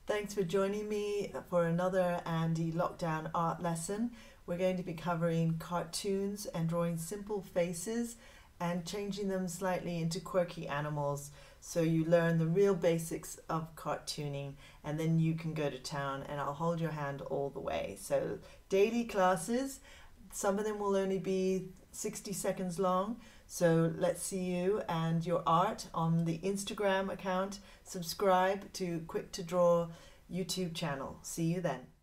Thanks for joining me for another Andy Lockdown art lesson. We're going to be covering cartoons and drawing simple faces and changing them slightly into quirky animals, so you learn the real basics of cartooning and then you can go to town and I'll hold your hand all the way. So daily classes, some of them will only be 60 seconds long. So let's see you and your art on the Instagram account. Subscribe to Quick to Draw YouTube channel. See you then.